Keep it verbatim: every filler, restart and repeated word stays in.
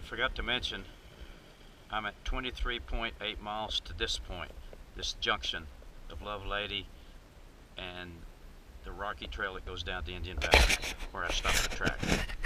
forgot to mention, I'm at twenty-three point eight miles to this point, this junction of Lovelady and the rocky trail that goes down to Indian Valley, where I stopped the track.